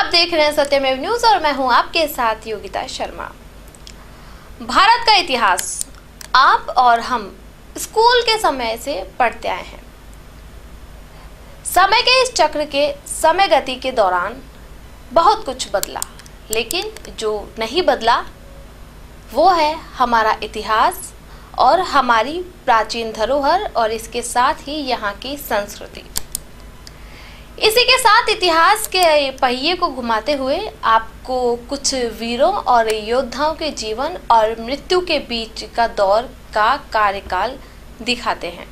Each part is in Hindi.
देख रहे हैं सत्यमेव न्यूज और मैं हूं आपके साथ योगिता शर्मा। भारत का इतिहास आप और हम स्कूल के समय से पढ़ते आए हैं। समय के इस चक्र के समय गति के दौरान बहुत कुछ बदला, लेकिन जो नहीं बदला वो है हमारा इतिहास और हमारी प्राचीन धरोहर और इसके साथ ही यहाँ की संस्कृति। इसी के साथ इतिहास के पहिए को घुमाते हुए आपको कुछ वीरों और योद्धाओं के जीवन और मृत्यु के बीच का दौर का कार्यकाल दिखाते हैं।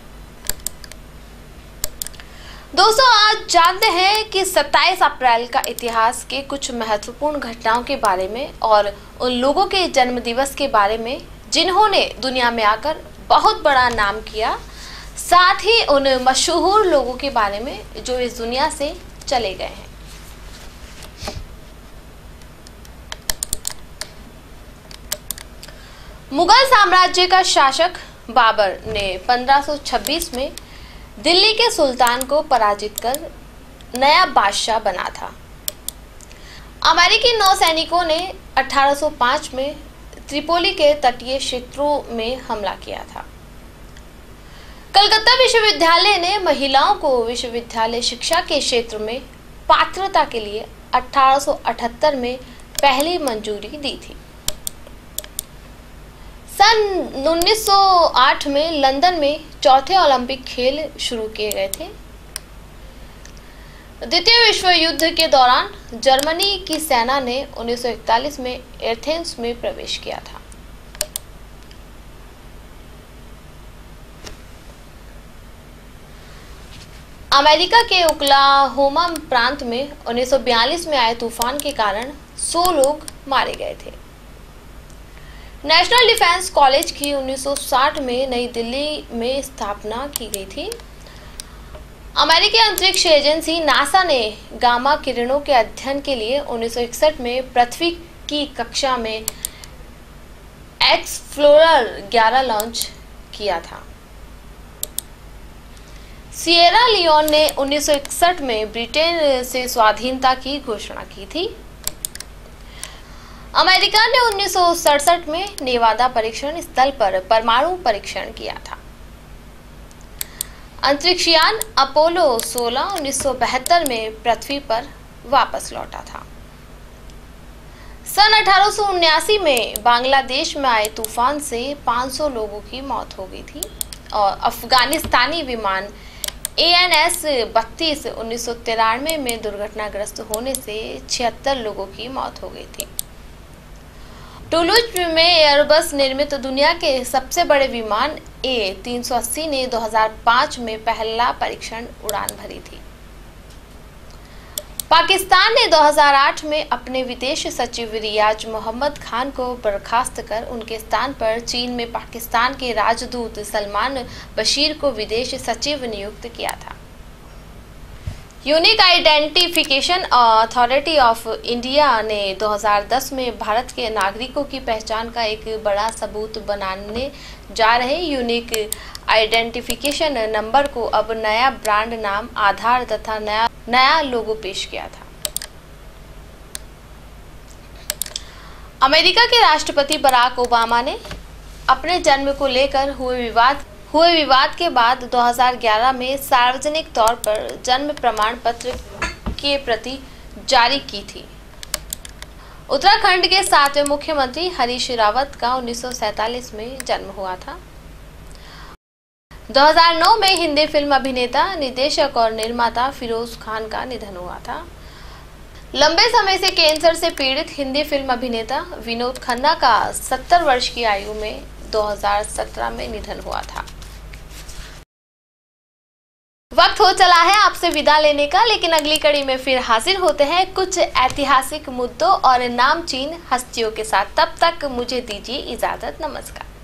दोस्तों, आज जानते हैं कि 27 अप्रैल का इतिहास के कुछ महत्वपूर्ण घटनाओं के बारे में और उन लोगों के जन्म दिवस के बारे में जिन्होंने दुनिया में आकर बहुत बड़ा नाम किया, साथ ही उन मशहूर लोगों के बारे में जो इस दुनिया से चले गए हैं। मुगल साम्राज्य का शासक बाबर ने 1526 में दिल्ली के सुल्तान को पराजित कर नया बादशाह बना था। अमेरिकी नौसैनिकों ने 1805 में त्रिपोली के तटीय क्षेत्रों में हमला किया था। कलकत्ता विश्वविद्यालय ने महिलाओं को विश्वविद्यालय शिक्षा के क्षेत्र में पात्रता के लिए 1878 में पहली मंजूरी दी थी। सन 1908 में लंदन में चौथे ओलंपिक खेल शुरू किए गए थे। द्वितीय विश्व युद्ध के दौरान जर्मनी की सेना ने 1941 में एथेंस में प्रवेश किया था। अमेरिका के ओक्लाहोमा प्रांत में 1942 में आए तूफान के कारण 100 लोग मारे गए थे। नेशनल डिफेंस कॉलेज की 1960 में नई दिल्ली में स्थापना की गई थी। अमेरिकी अंतरिक्ष एजेंसी नासा ने गामा किरणों के अध्ययन के लिए 1961 में पृथ्वी की कक्षा में एक्सप्लोरर 11 लॉन्च किया था। सिएरा लियोन ने 1961 में ब्रिटेन से स्वाधीनता की घोषणा की थी। अमेरिका ने 1967 में नेवादा परीक्षण स्थल पर परमाणु परीक्षण किया था। अंतरिक्षयान अपोलो 16 1972 में पृथ्वी पर वापस लौटा था। सन 1879 में बांग्लादेश में आए तूफान से 500 लोगों की मौत हो गई थी और अफगानिस्तानी विमान AN-32 1993 में दुर्घटनाग्रस्त होने से 76 लोगों की मौत हो गई थी। टूलूज में एयरबस निर्मित दुनिया के सबसे बड़े विमान A380 ने 2005 में पहला परीक्षण उड़ान भरी थी। पाकिस्तान ने 2008 में अपने विदेश सचिव रियाज मोहम्मद खान को बर्खास्त कर उनके स्थान पर चीन में पाकिस्तान के राजदूत सलमान बशीर को विदेश सचिव नियुक्त किया था। Unique Identification Authority of India ने 2010 में भारत के नागरिकों की पहचान का एक बड़ा सबूत बनाने जा रहे यूनिक आइडेंटिफिकेशन नंबर को अब नया ब्रांड नाम, आधार तथा नया लोगो पेश किया था। अमेरिका के राष्ट्रपति बराक ओबामा ने अपने जन्म को लेकर हुए विवाद के बाद 2011 में सार्वजनिक तौर पर जन्म प्रमाण पत्र की प्रति जारी की थी। उत्तराखंड के 7वें मुख्यमंत्री हरीश रावत का 1947 में जन्म हुआ था। 2009 में हिंदी फिल्म अभिनेता, निर्देशक और निर्माता फिरोज खान का निधन हुआ था। लंबे समय से कैंसर से पीड़ित हिंदी फिल्म अभिनेता विनोद खन्ना का 70 वर्ष की आयु में 2017 में निधन हुआ था। वक्त हो चला है आपसे विदा लेने का, लेकिन अगली कड़ी में फिर हाजिर होते हैं कुछ ऐतिहासिक मुद्दों और नामचीन हस्तियों के साथ। तब तक मुझे दीजिए इजाजत। नमस्कार।